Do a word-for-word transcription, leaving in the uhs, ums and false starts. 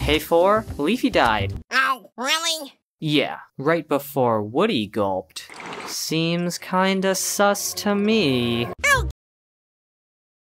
Hey four, Leafy died. Oh, really? Yeah, right before Woody gulped. Seems kinda sus to me.